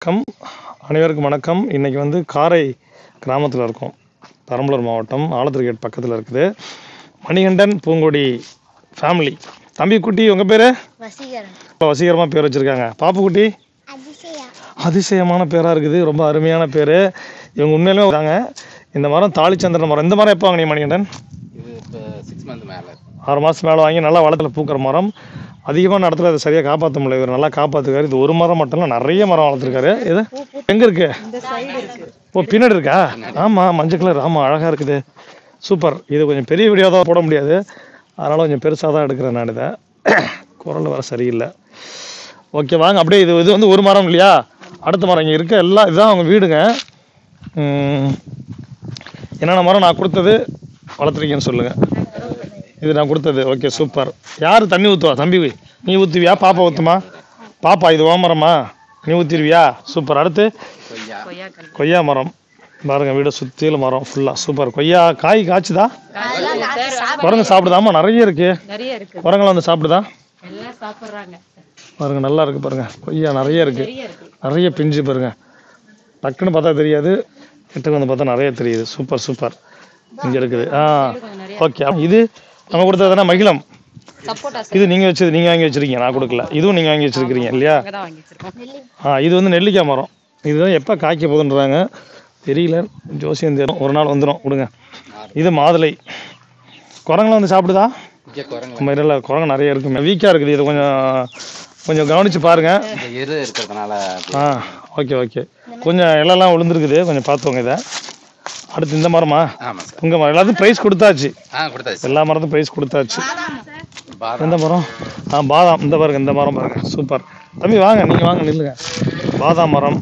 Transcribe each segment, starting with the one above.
வணக்கம். அனைவருக்கும் வணக்கம். இன்றைக்கி வந்து காரை கிராமத்தில் இருக்கோம். பெரம்பலூர் மாவட்டம் ஆலத்தூர் கேட் பக்கத்தில் இருக்குது. மணிகண்டன் பூங்கொடி ஃபேமிலி. தம்பி குட்டி உங்கள் பேர்? வசீகரமாக பேர் வச்சுருக்காங்க. பாப்பு குட்டி அதிசயமான பேராக இருக்குது. ரொம்ப அருமையான பேர். இவங்க உண்மையிலுமே வராங்க. இந்த மரம் தாளிச்சந்திரன் மரம். இந்த மரம் எப்போ வாங்கினீங்க மணிகண்டன்? 6 மாதம் மேலே வாங்கி நல்லா வளத்தில் பூக்கிற மரம். அதிகமான இடத்துல அதை சரியாக காப்பாற்ற முடியல. இவர் நல்லா காப்பாற்றுக்காரு. இது ஒரு மரம் மட்டும் இல்லை, நிறைய மரம் வளர்த்துருக்காரு. இது எங்கே இருக்கு? ஓ, பின்னாடி இருக்கா? ஆமாம், மஞ்சள் கலர். ஆமாம், அழகாக இருக்குது. சூப்பர். இது கொஞ்சம் பெரிய வீடியோ தான் போட முடியாது, அதனால் கொஞ்சம் பெருசாக தான் எடுக்கிறேன் நான். இதை குரல் வர சரியில்லை. ஓகே, வாங்க அப்படியே. இது வந்து ஒரு மரம் இல்லையா? அடுத்த மரம் இங்கே இருக்க எல்லாம் இதுதான் அவங்க வீடுங்க. என்னென்ன மரம் நான் கொடுத்தது வளர்த்துருக்கீங்கன்னு சொல்லுங்கள். இது நான் கொடுத்தது. Okay, super. யார் தண்ணி ஊற்றுவா? தம்பி நீ ஊற்றுவியா? பாப்பா ஊற்றுமா? பாப்பா இது ஓமரமா? நீ ஊற்றிடுவியா? சூப்பர். அடுத்து கொய்யா மரம் பாருங்க. வீடை சுற்றிலும் மரம் ஃபுல்லாக. சூப்பர். கொய்யா காய் காய்ச்சுதா? குரங்கு சாப்பிடுதாமா? நிறைய இருக்கு. குரங்கெல்லாம் வந்து சாப்பிடுதா? பாருங்க, நல்லா இருக்கு பாருங்க. கொய்யா நிறைய இருக்கு, நிறைய பிஞ்சு பாருங்க. டக்குன்னு பார்த்தா தெரியாது, கிட்ட வந்து பார்த்தா நிறைய தெரியுது. Super super. இங்கே இருக்குது. ஓகே. இது நம்ம கொடுத்ததுனா மகிழம். இது நீங்கள் வச்சது, நீங்கள் வாங்கி வச்சுருக்கீங்க, நான் கொடுக்கல. இதுவும் நீங்கள் வாங்கி வச்சுருக்கிறீங்க இல்லையா? இது வந்து நெல்லிக்காய் மரம். இதுதான் எப்போ காய்க்க போகுதுன்றாங்க தெரியல. ஜோசியம் தேரும், ஒரு நாள் வந்துடும். கொடுங்க. இது மாதுளை. குரங்கெல்லாம் வந்து சாப்பிடுதா? இல்லை, குரங்கு நிறைய இருக்குங்க. வீக்காக இருக்குது. இது கொஞ்சம் கவனித்து பாருங்கள். Okay okay. கொஞ்சம் இலெல்லாம் விழுந்துருக்குது, கொஞ்சம் பார்த்துவோங்க. இதை அடுத்து இந்த மரமா? உங்கள் மரம் எல்லாத்தையும் ப்ரைஸ் கொடுத்தாச்சு. எல்லா மரத்தும் ப்ரைஸ் கொடுத்தாச்சு. எந்த மரம்? பாதாம். இந்த பாருங்க, இந்த மரம் பாருங்க. சூப்பர். தம்பி வாங்க, நீங்கள் வாங்க, நில்லுங்க. பாதாம் மரம்.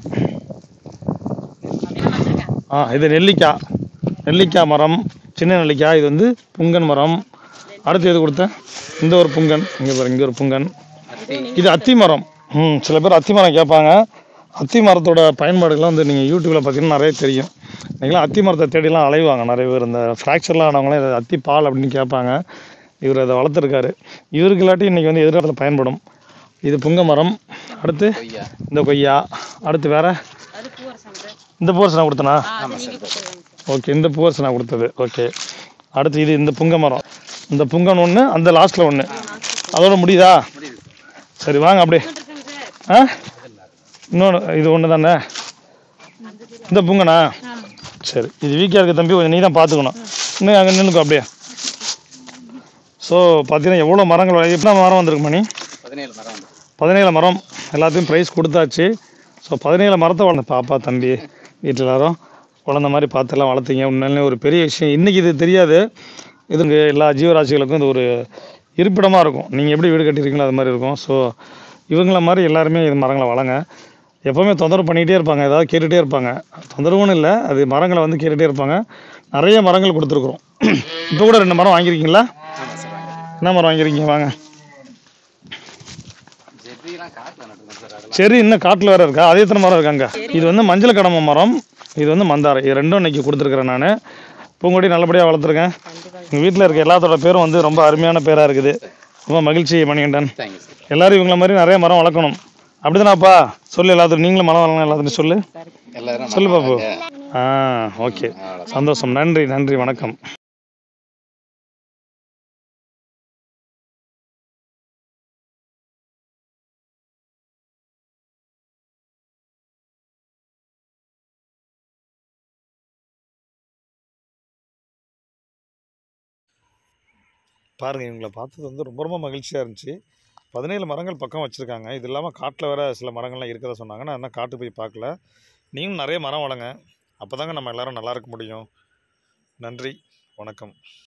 இது நெல்லிக்காய் மரம், சின்ன நெல்லிக்காய். இது வந்து புங்கன் மரம். அடுத்து எது கொடுத்தேன்? இந்த ஒரு புங்கன். இங்கே பாருங்க, இங்கே ஒரு புங்கன். இது அத்தி மரம். சில பேர் அத்தி மரம் கேட்பாங்க. அத்தி மரத்தோட பயன்பாடுகள்லாம் வந்து நீங்கள் யூடியூப்பில் பார்த்தீங்கன்னா நிறைய தெரியும். நீங்களாம் அத்தி மரத்தை தேடிலாம் அலைவாங்க நிறைய பேர். இந்த ஃப்ராக்சர்லாம் ஆனவங்களாம் இதை அத்தி பால் அப்படின்னு கேட்பாங்க. இவர் அதை வளர்த்துருக்காரு. இவருக்கு இல்லாட்டி இன்றைக்கி வந்து எதிர்காலத்தில் பயன்படும். இது புங்க மரம். அடுத்து இந்த கொய்யா. அடுத்து வேறு இந்த பூவரசு நான் கொடுத்தனா? ஓகே, இந்த பூவரசு நான் கொடுத்தது. ஓகே. அடுத்து இது இந்த புங்க மரம். இந்த புங்கன் ஒன்று, அந்த லாஸ்ட்டில் ஒன்று. அதோட முடியுதா? சரி, வாங்க அப்படியே. இன்னொன்று இது ஒன்று தானே இந்த பூங்கண்ணா? சரி, இது வீக்காக இருக்குது தம்பி, கொஞ்சம் நீ தான் பார்த்துக்கணும். இன்னும் அங்கே நின்றுக்கோ அப்படியே. ஸோ பார்த்தீங்கன்னா எவ்வளோ மரங்கள். எத்தனை மரம் வந்திருக்கு மணி? 17 மரம். எல்லாத்தையும் ப்ரைஸ் கொடுத்தாச்சு. ஸோ 17 மரத்தை வளர்ந்த பாப்பா தம்பி வீட்டில் எல்லாரும் குழந்த மாதிரி பார்த்துலாம் வளர்த்திங்க. உண்மையிலே ஒரு பெரிய விஷயம். இன்றைக்கி இது தெரியாது. இதுங்க எல்லா ஜீவராசிகளுக்கும் இது ஒரு இருப்பிடமாக இருக்கும். நீங்கள் எப்படி வீடு கட்டியிருக்கீங்களோ அது மாதிரி இருக்கும். ஸோ இவங்கள மாதிரி எல்லாருமே இது மரங்களை வளங்க. எப்போவுமே தொந்தரவு பண்ணிகிட்டே இருப்பாங்க, ஏதாவது கேட்டுகிட்டே இருப்பாங்க. தொந்தரவுன்னு இல்லை, அது மரங்களை வந்து கேட்டுகிட்டே இருப்பாங்க. நிறைய மரங்கள் கொடுத்துருக்குறோம். இப்போ கூட 2 மரம் வாங்கியிருக்கீங்களா? என்ன மரம் வாங்கியிருக்கீங்க? வாங்க. சரி, இன்னும் காட்டில் வேறு இருக்கா? அதே எத்தனை மரம் இருக்காங்க? இது வந்து மஞ்சள் கடமை மரம், இது வந்து மந்தாரை. இது ரெண்டும் இன்றைக்கி கொடுத்துருக்குறேன் நான். பூங்கொடி நல்லபடியாக வளர்த்துருக்கேன். எங்கள் வீட்டில் இருக்க எல்லாத்தோட பேரும் வந்து ரொம்ப அருமையான பேராக இருக்குது. ரொம்ப மகிழ்ச்சி மணிகண்டன். எல்லோரும் இவங்கள மாதிரி நிறைய மரம் வளர்க்கணும். அப்படிதானாப்பா? சொல்லு எல்லாத்துக்கும். நீங்களும் மரம் வளர்க்கணும் எல்லாத்துக்கும் சொல்லு பாப்பு. ஓகே, சந்தோஷம். நன்றி நன்றி, வணக்கம். பாருங்கள், இவங்களை பார்த்தது வந்து ரொம்ப ரொம்ப மகிழ்ச்சியாக இருந்துச்சு. 17 மரங்கள் பக்கம் வச்சுருக்காங்க. இது இல்லாமல் காட்டில் வேறு சில மரங்கள்லாம் இருக்கிறத சொன்னாங்க. நான் என்ன காட்டு போய் பார்க்கல. நீங்களும் நிறைய மரம் வளங்க. அப்போ தாங்க நம்ம எல்லோரும் நல்லா இருக்க முடியும். நன்றி, வணக்கம்.